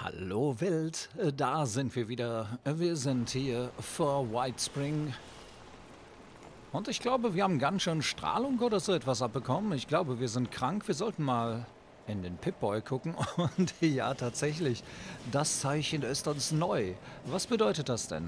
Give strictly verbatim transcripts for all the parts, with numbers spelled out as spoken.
Hallo Welt, äh, da sind wir wieder. Wir sind hier vor White Spring. Und ich glaube, wir haben ganz schön Strahlung oder so etwas abbekommen. Ich glaube, wir sind krank. Wir sollten mal in den Pip-Boy gucken. Und ja, tatsächlich, das Zeichen ist uns neu. Was bedeutet das denn?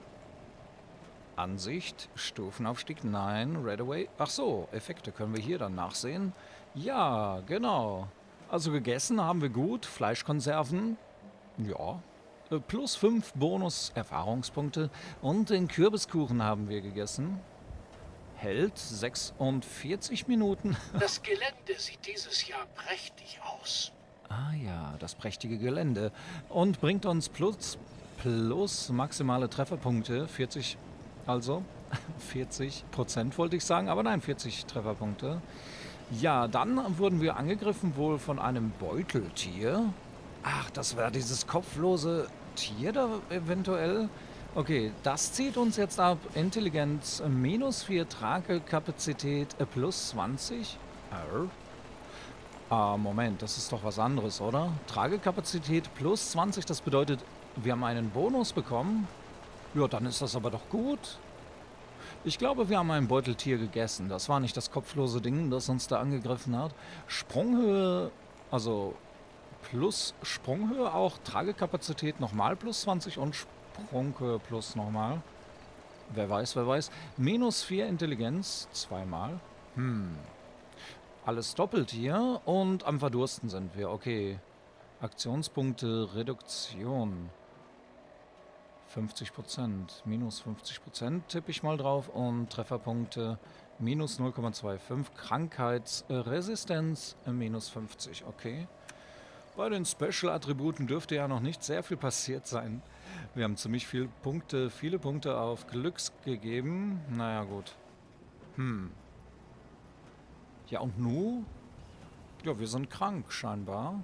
Ansicht, Stufenaufstieg, nein, Redaway. Ach so, Effekte können wir hier dann nachsehen. Ja, genau. Also gegessen haben wir gut, Fleischkonserven. Ja. Äh, Plus fünf Bonus-Erfahrungspunkte. Und den Kürbiskuchen haben wir gegessen. Hält sechsundvierzig Minuten. Das Gelände sieht dieses Jahr prächtig aus. Ah ja, das prächtige Gelände. Und bringt uns plus, plus maximale Trefferpunkte. vierzig, also vierzig Prozent wollte ich sagen, aber nein, vierzig Trefferpunkte. Ja, dann wurden wir angegriffen wohl von einem Beuteltier. Ach, das war dieses kopflose Tier da eventuell. Okay, das zieht uns jetzt ab. Intelligenz äh, minus vier, Tragekapazität äh, plus zwanzig. Arr. Ah, Moment, das ist doch was anderes, oder? Tragekapazität plus zwanzig, das bedeutet, wir haben einen Bonus bekommen. Ja, dann ist das aber doch gut. Ich glaube, wir haben ein Beuteltier gegessen. Das war nicht das kopflose Ding, das uns da angegriffen hat. Sprunghöhe, also plus Sprunghöhe auch, Tragekapazität nochmal plus zwanzig und Sprunghöhe plus nochmal. Wer weiß, wer weiß. Minus vier Intelligenz, zweimal. Hm. Alles doppelt hier und am Verdursten sind wir. Okay. Aktionspunkte, Reduktion. fünfzig Prozent, minus fünfzig Prozent tippe ich mal drauf und Trefferpunkte minus null Komma fünfundzwanzig, Krankheitsresistenz minus fünfzig, okay. Bei den Special-Attributen dürfte ja noch nicht sehr viel passiert sein. Wir haben ziemlich viele Punkte, viele Punkte auf Glücks gegeben. Naja, gut. Hm. Ja, und nu? Ja, wir sind krank, scheinbar.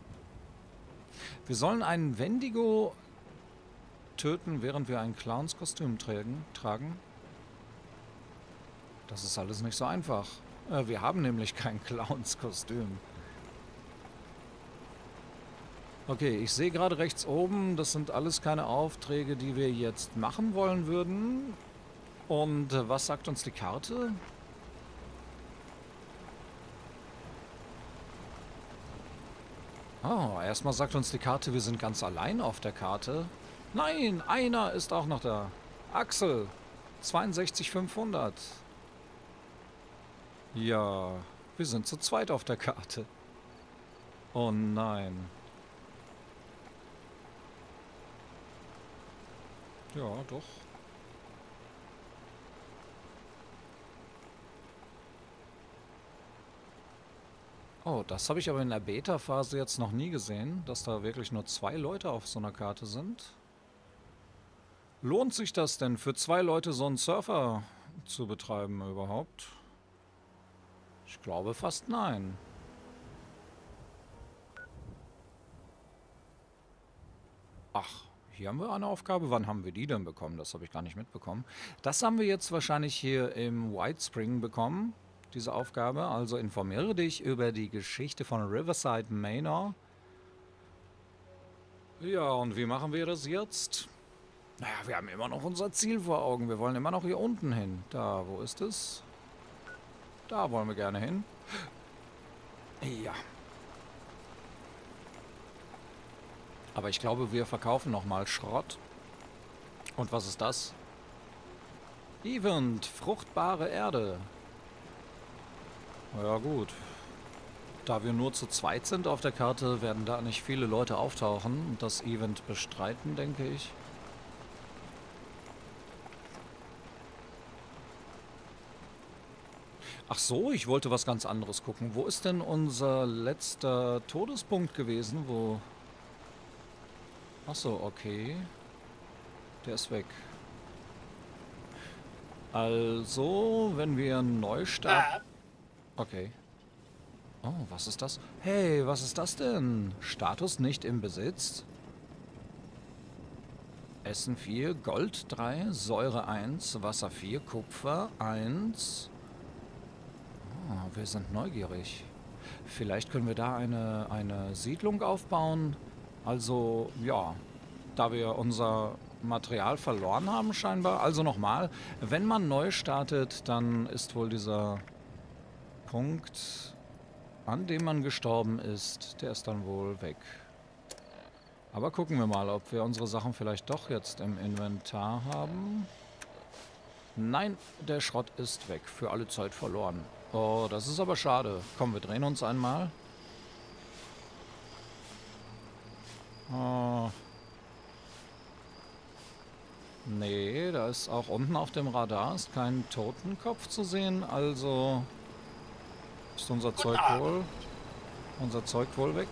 Wir sollen einen Wendigo töten, während wir ein Clownskostüm tragen. tragen. Das ist alles nicht so einfach. Äh, wir haben nämlich kein Clownskostüm. Okay, ich sehe gerade rechts oben, das sind alles keine Aufträge, die wir jetzt machen wollen würden. Und äh, was sagt uns die Karte? Oh, erstmal sagt uns die Karte, wir sind ganz allein auf der Karte. Nein, einer ist auch noch da. Axel, zweiundsechzig fünfhundert. Ja, wir sind zu zweit auf der Karte. Oh nein. Ja, doch. Oh, das habe ich aber in der Beta-Phase jetzt noch nie gesehen, dass da wirklich nur zwei Leute auf so einer Karte sind. Lohnt sich das denn für zwei Leute so einen Surfer zu betreiben überhaupt? Ich glaube fast nein. Ach, hier haben wir eine Aufgabe. Wann haben wir die denn bekommen? Das habe ich gar nicht mitbekommen. Das haben wir jetzt wahrscheinlich hier im White Spring bekommen, diese Aufgabe. Also informiere dich über die Geschichte von Riverside Manor. Ja, und wie machen wir das jetzt? Naja, wir haben immer noch unser Ziel vor Augen. Wir wollen immer noch hier unten hin. Da, wo ist es? Da wollen wir gerne hin. Ja. Aber ich glaube, wir verkaufen nochmal Schrott. Und was ist das? Event, fruchtbare Erde. Ja gut. Da wir nur zu zweit sind auf der Karte, werden da nicht viele Leute auftauchen und das Event bestreiten, denke ich. Ach so, ich wollte was ganz anderes gucken. Wo ist denn unser letzter Todespunkt gewesen? Wo... Ach so, okay. Der ist weg. Also, wenn wir neu starten... Okay. Oh, was ist das? Hey, was ist das denn? Status nicht im Besitz? Essen vier, Gold drei, Säure eins, Wasser vier, Kupfer eins. Oh, wir sind neugierig. Vielleicht können wir da eine, eine Siedlung aufbauen. Also, ja, da wir unser Material verloren haben scheinbar. Also nochmal, wenn man neu startet, dann ist wohl dieser Punkt, an dem man gestorben ist, der ist dann wohl weg. Aber gucken wir mal, ob wir unsere Sachen vielleicht doch jetzt im Inventar haben. Nein, der Schrott ist weg. Für alle Zeit verloren. Oh, das ist aber schade. Komm, wir drehen uns einmal. Oh. Nee, da ist auch unten auf dem Radar ist kein Totenkopf zu sehen. Also ist unser Guten Zeug Abend. wohl, unser Zeug wohl weg.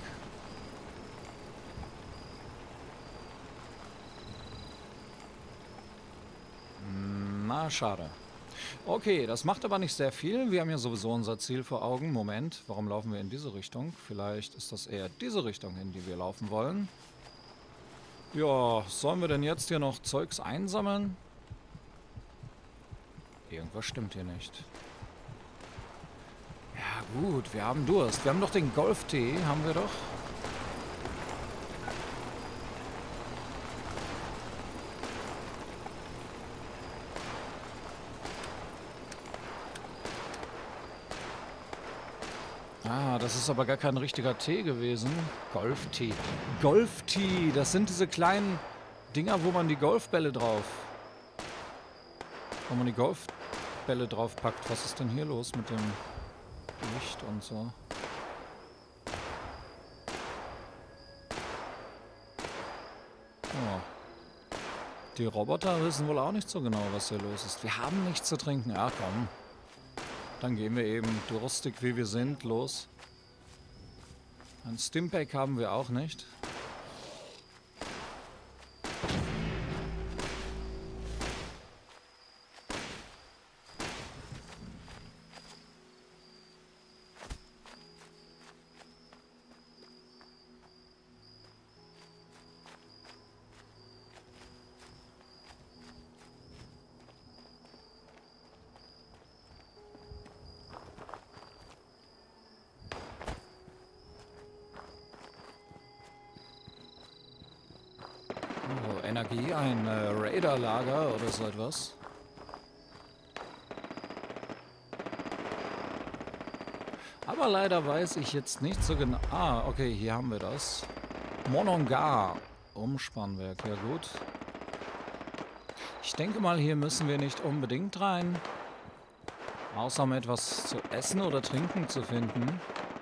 Na, schade. Okay, das macht aber nicht sehr viel. Wir haben ja sowieso unser Ziel vor Augen. Moment, warum laufen wir in diese Richtung? Vielleicht ist das eher diese Richtung, in die wir laufen wollen. Ja, sollen wir denn jetzt hier noch Zeugs einsammeln? Irgendwas stimmt hier nicht. Ja gut, wir haben Durst. Wir haben doch den Golftee, haben wir doch. Ah, das ist aber gar kein richtiger Tee gewesen. Golftee. Golftee, das sind diese kleinen Dinger, wo man die Golfbälle drauf... Wo man die Golfbälle drauf packt. Was ist denn hier los mit dem Licht und so? Oh. Die Roboter wissen wohl auch nicht so genau, was hier los ist. Wir haben nichts zu trinken. Ja, komm. Dann gehen wir eben durstig, wie wir sind, los. Ein Stimpack haben wir auch nicht. Oh, Energie, ein äh, Raider-Lager oder so etwas. Aber leider weiß ich jetzt nicht so genau... Ah, okay, hier haben wir das. Monongar. Umspannwerk, ja gut. Ich denke mal, hier müssen wir nicht unbedingt rein. Außer um etwas zu essen oder trinken zu finden.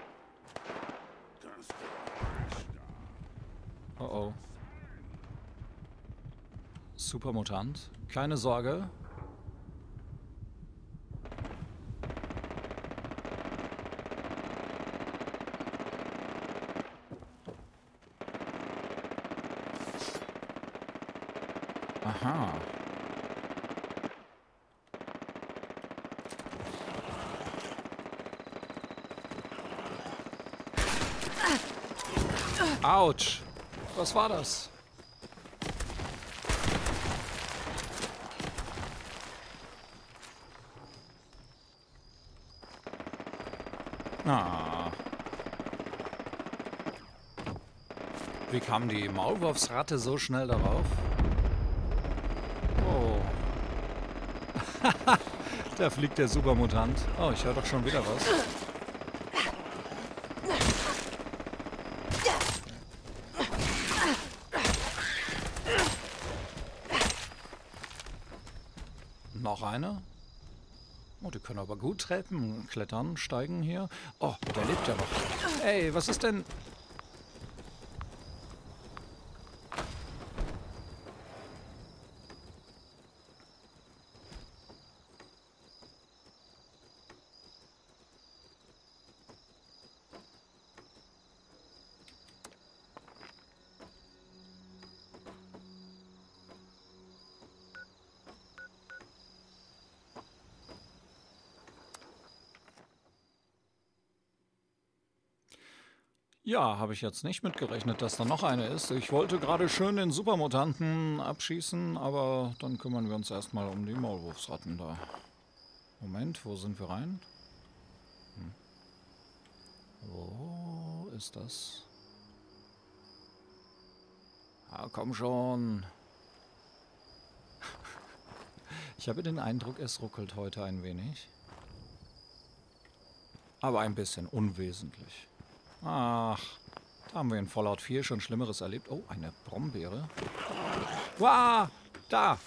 Oh oh. Supermutant. Keine Sorge. Aha. Autsch. Was war das? Ah. Wie kam die Maulwurfsratte so schnell darauf? Oh. Da fliegt der Supermutant. Oh, ich höre doch schon wieder was. Noch eine? Oh, die können aber gut Treppen klettern, steigen hier. Oh, der lebt ja noch. Ey, was ist denn... Ja, habe ich jetzt nicht mitgerechnet, dass da noch eine ist. Ich wollte gerade schön den Supermutanten abschießen, aber dann kümmern wir uns erstmal um die Maulwurfsratten da. Moment, wo sind wir rein? Hm. Wo ist das? Ah, komm schon. Ich habe den Eindruck, es ruckelt heute ein wenig. Aber ein bisschen unwesentlich. Ach, da haben wir in Fallout vier schon Schlimmeres erlebt. Oh, eine Brombeere. Wow, da.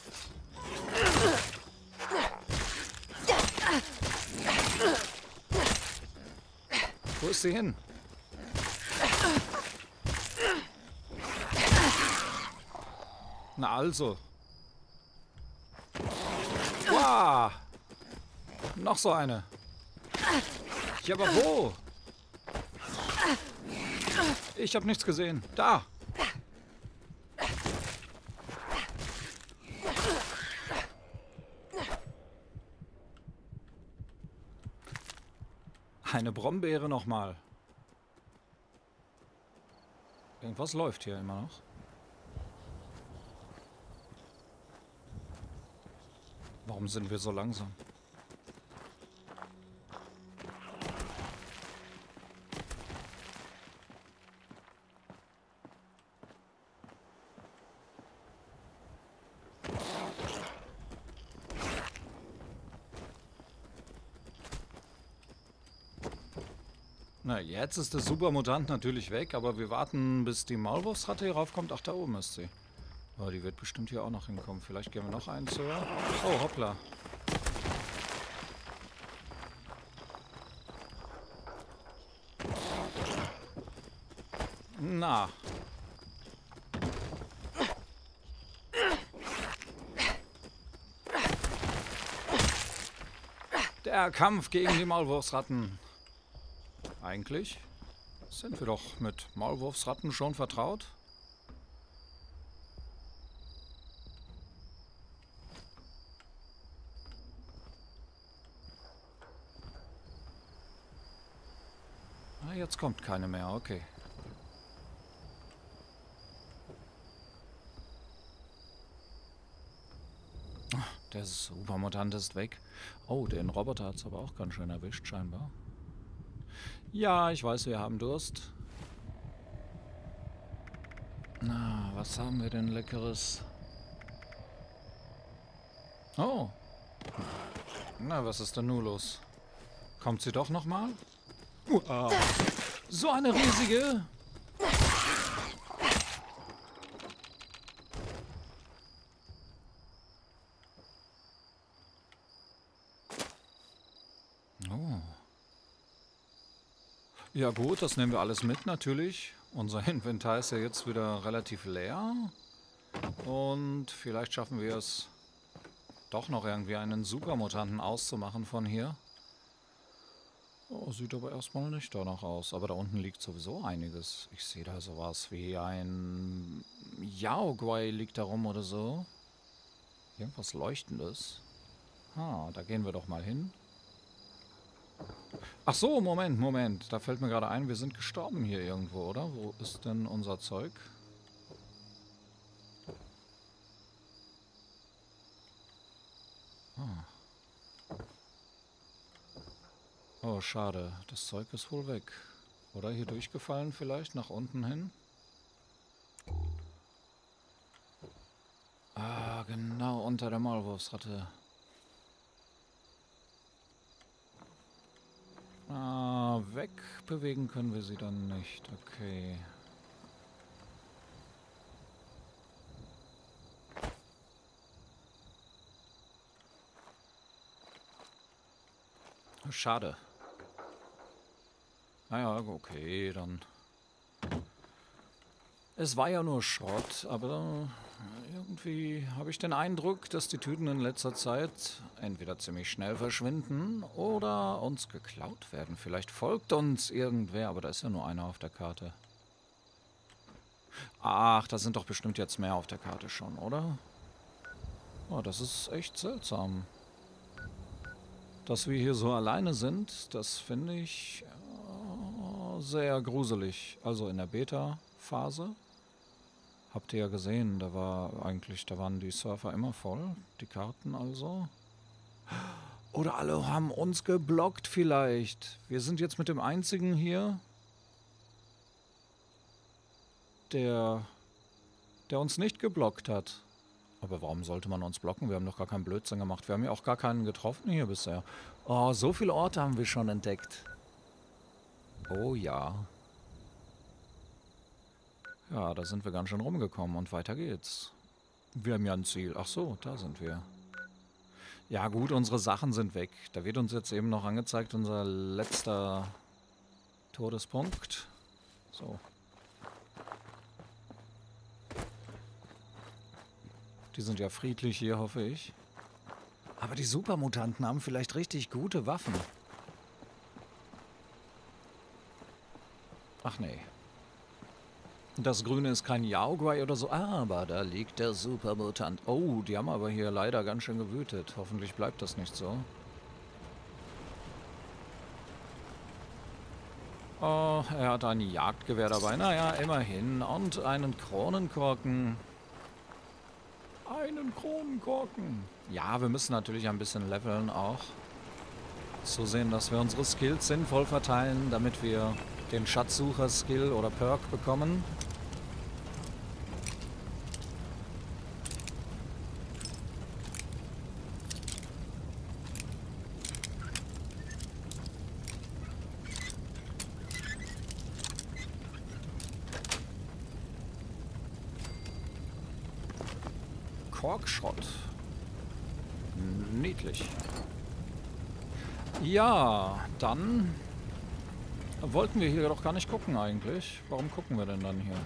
Wo ist sie hin? Na also. Wow. Noch so eine. Ja, aber wo? Ich habe nichts gesehen. Da. Eine Brombeere nochmal. Irgendwas läuft hier immer noch. Warum sind wir so langsam? Na, jetzt ist der Supermutant natürlich weg, aber wir warten, bis die Maulwurfsratte hier raufkommt. Ach, da oben ist sie. Oh, die wird bestimmt hier auch noch hinkommen. Vielleicht gehen wir noch eins höher. Oh, hoppla. Na. Der Kampf gegen die Maulwurfsratten. Eigentlich sind wir doch mit Maulwurfsratten schon vertraut. Ah, jetzt kommt keine mehr, okay. Der Supermutant ist weg. Oh, den Roboter hat es aber auch ganz schön erwischt, scheinbar. Ja, ich weiß, wir haben Durst. Na, was haben wir denn Leckeres? Oh. Na, was ist denn nun los? Kommt sie doch nochmal? Uh, so eine riesige... Oh. Ja gut, das nehmen wir alles mit natürlich. Unser Inventar ist ja jetzt wieder relativ leer. Und vielleicht schaffen wir es doch noch irgendwie einen Supermutanten auszumachen von hier. Oh, sieht aber erstmal nicht danach aus. Aber da unten liegt sowieso einiges. Ich sehe da sowas wie ein Yaoguai liegt da rum oder so. Irgendwas Leuchtendes. Ah, da gehen wir doch mal hin. Ach so, Moment, Moment. Da fällt mir gerade ein, wir sind gestorben hier irgendwo, oder? Wo ist denn unser Zeug? Ah. Oh, schade. Das Zeug ist wohl weg. Oder hier durchgefallen vielleicht, nach unten hin? Ah, genau, unter der Maulwurfsratte. Ah, wegbewegen können wir sie dann nicht. Okay. Schade. Naja, okay, dann... Es war ja nur Schrott, aber irgendwie habe ich den Eindruck, dass die Tüten in letzter Zeit entweder ziemlich schnell verschwinden oder uns geklaut werden. Vielleicht folgt uns irgendwer, aber da ist ja nur einer auf der Karte. Ach, da sind doch bestimmt jetzt mehr auf der Karte schon, oder? Oh, das ist echt seltsam. Dass wir hier so alleine sind, das finde ich äh, sehr gruselig. Also in der Beta-Phase. Habt ihr ja gesehen, da war eigentlich, da waren die Surfer immer voll, die Karten also. Oder alle haben uns geblockt vielleicht. Wir sind jetzt mit dem einzigen hier, der der uns nicht geblockt hat. Aber warum sollte man uns blocken? Wir haben doch gar keinen Blödsinn gemacht. Wir haben ja auch gar keinen getroffen hier bisher. Oh, so viele Orte haben wir schon entdeckt. Oh ja. Ja, da sind wir ganz schön rumgekommen und weiter geht's. Wir haben ja ein Ziel. Ach so, da sind wir. Ja gut, unsere Sachen sind weg. Da wird uns jetzt eben noch angezeigt, unser letzter Todespunkt. So. Die sind ja friedlich hier, hoffe ich. Aber die Supermutanten haben vielleicht richtig gute Waffen. Ach nee. Das Grüne ist kein Yaoguai oder so, aber da liegt der Supermutant. Oh, die haben aber hier leider ganz schön gewütet. Hoffentlich bleibt das nicht so. Oh, er hat ein Jagdgewehr dabei. Naja, immerhin. Und einen Kronenkorken. Einen Kronenkorken. Ja, wir müssen natürlich ein bisschen leveln auch. Zusehen, dass wir unsere Skills sinnvoll verteilen, damit wir den Schatzsucher-Skill oder Perk bekommen. Korkschrott. Niedlich. Ja, dann wollten wir hier doch gar nicht gucken eigentlich. Warum gucken wir denn dann hier?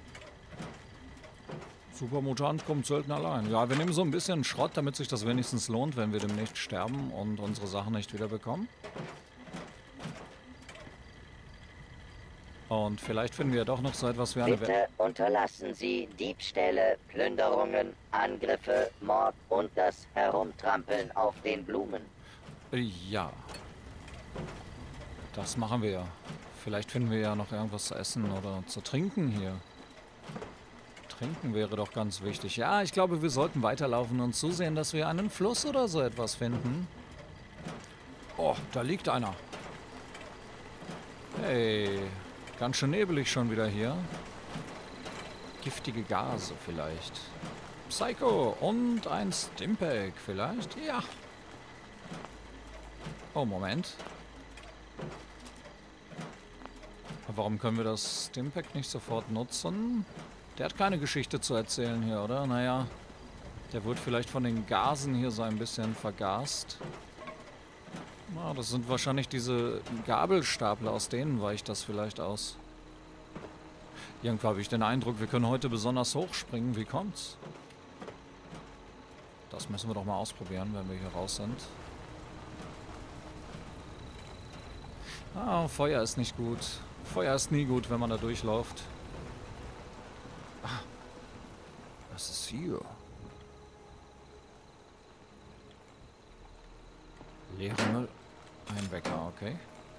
Supermutant kommt selten allein. Ja, wir nehmen so ein bisschen Schrott, damit sich das wenigstens lohnt, wenn wir demnächst sterben und unsere Sachen nicht wieder bekommen. Und vielleicht finden wir doch noch so etwas wie eine... Bitte unterlassen Sie Diebstähle, Plünderungen, Angriffe, Mord und das Herumtrampeln auf den Blumen. Ja. Das machen wir ja. Vielleicht finden wir ja noch irgendwas zu essen oder zu trinken hier. Trinken wäre doch ganz wichtig. Ja, ich glaube, wir sollten weiterlaufen und zusehen, dass wir einen Fluss oder so etwas finden. Oh, da liegt einer. Hey, ganz schön nebelig schon wieder hier. Giftige Gase vielleicht. Psycho und ein Stimpack vielleicht. Ja. Oh, Moment. Warum können wir das Stimpack nicht sofort nutzen? Der hat keine Geschichte zu erzählen hier, oder? Naja, der wird vielleicht von den Gasen hier so ein bisschen vergast. Na, das sind wahrscheinlich diese Gabelstapler, aus denen weicht das vielleicht aus. Irgendwie habe ich den Eindruck, wir können heute besonders hoch springen. Wie kommt's? Das müssen wir doch mal ausprobieren, wenn wir hier raus sind. Ah, Feuer ist nicht gut. Feuer ist nie gut, wenn man da durchläuft. Ah, was ist hier? Leere Müll. Ein Wecker, okay.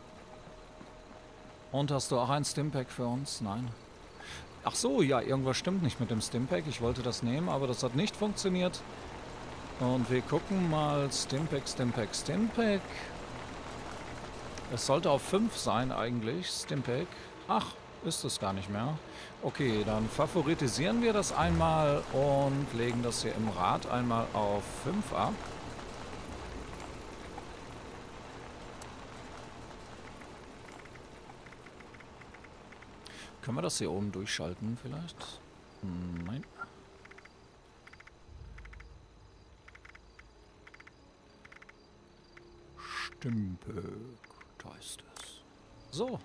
Und hast du auch ein Stimpack für uns? Nein. Ach so, ja, irgendwas stimmt nicht mit dem Stimpack. Ich wollte das nehmen, aber das hat nicht funktioniert. Und wir gucken mal. Stimpack, Stimpack, Stimpack. Es sollte auf fünf sein eigentlich, Stimpack. Ach, ist es gar nicht mehr. Okay, dann favoritisieren wir das einmal und legen das hier im Rad einmal auf fünf ab. Können wir das hier oben durchschalten vielleicht? Nein. Stimpack. Da ist es. So.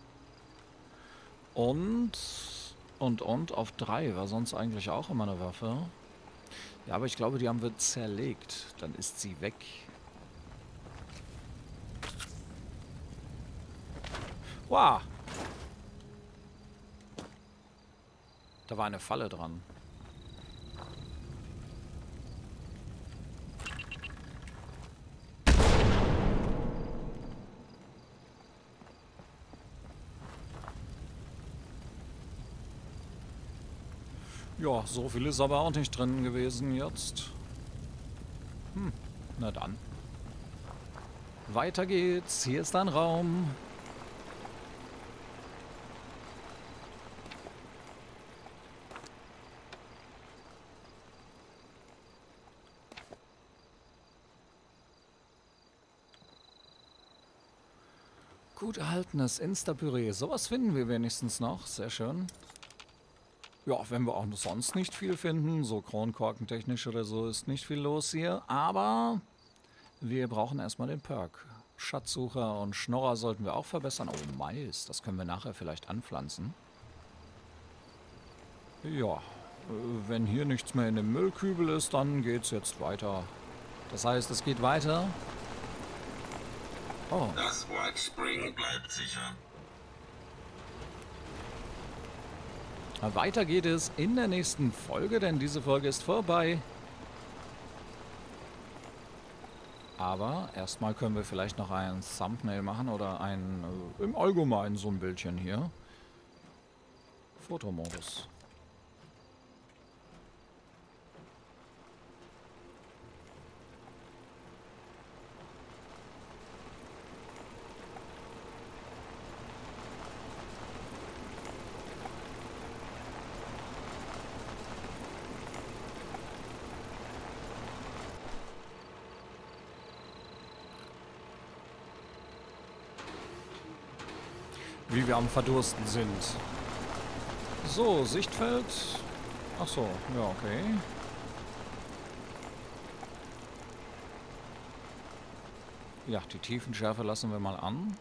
Und, und, und auf drei war sonst eigentlich auch immer eine Waffe. Ja, aber ich glaube, die haben wir zerlegt. Dann ist sie weg. Wow. Da war eine Falle dran. Ja, so viel ist aber auch nicht drin gewesen jetzt. Hm, na dann. Weiter geht's. Hier ist ein Raum. gut erhaltenes Insta-Püree. Sowas finden wir wenigstens noch. Sehr schön. Ja, wenn wir auch sonst nicht viel finden, so kronkorkentechnisch oder so, ist nicht viel los hier. Aber wir brauchen erstmal den Perk. Schatzsucher und Schnorrer sollten wir auch verbessern. Oh, Mais, das können wir nachher vielleicht anpflanzen. Ja, wenn hier nichts mehr in dem Müllkübel ist, dann geht's jetzt weiter. Das heißt, es geht weiter. Oh. Das White Spring bleibt sicher. Weiter geht es in der nächsten Folge, denn diese Folge ist vorbei. Aber erstmal können wir vielleicht noch ein Thumbnail machen oder ein, äh, im Allgemeinen so ein Bildchen hier. Fotomodus. Wie wir am Verdursten sind. So, Sichtfeld. Ach so, ja, okay. Ja, die Tiefenschärfe lassen wir mal an.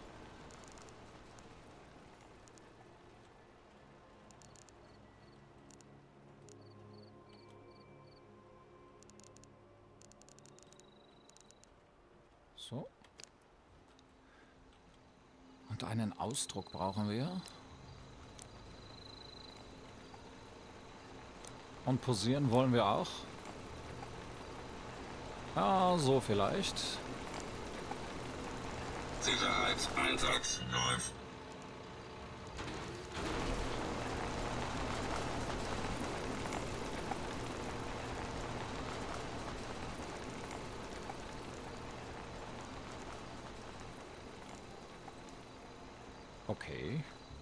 So. Und einen Ausdruck brauchen wir. Und posieren wollen wir auch. Ja, so vielleicht. Sicherheitseinsatz läuft. Okay.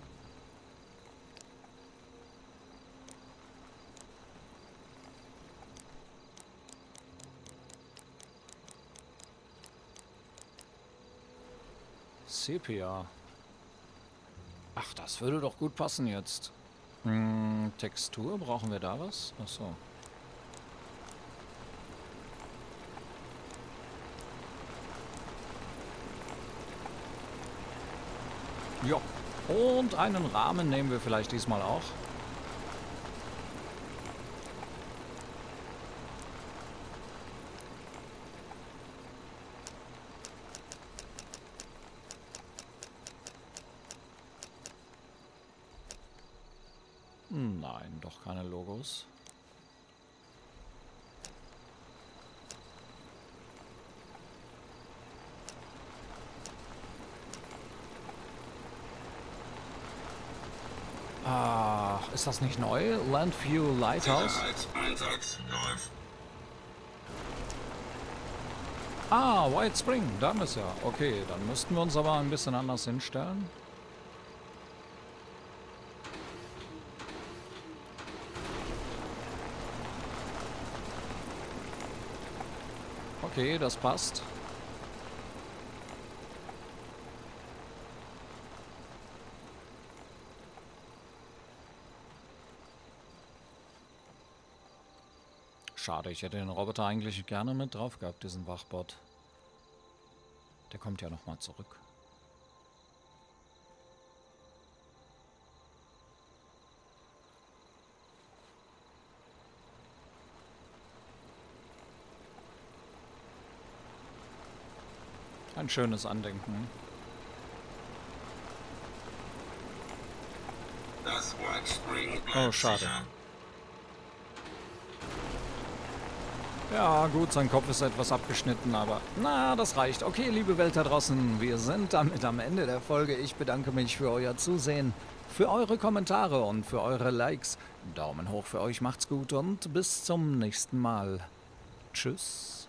Sepia. Ach, das würde doch gut passen jetzt. Hm, Textur, brauchen wir da was? Ach so. Ja. Und einen Rahmen nehmen wir vielleicht diesmal auch. Nein, doch keine Logos. Ah, ist das nicht neu? Landview Lighthouse? Sicherheitseinsatz läuft. Ah, White Spring, da ist ja. Okay, dann müssten wir uns aber ein bisschen anders hinstellen. Okay, das passt. Schade, ich hätte den Roboter eigentlich gerne mit drauf gehabt, diesen Wachbot. Der kommt ja nochmal zurück. Ein schönes Andenken. Das White Spring bleibt Oh, schade. sicher. Ja, gut, sein Kopf ist etwas abgeschnitten, aber na, das reicht. Okay, liebe Welt da draußen, wir sind damit am Ende der Folge. Ich bedanke mich für euer Zusehen, für eure Kommentare und für eure Likes. Daumen hoch für euch, macht's gut und bis zum nächsten Mal. Tschüss.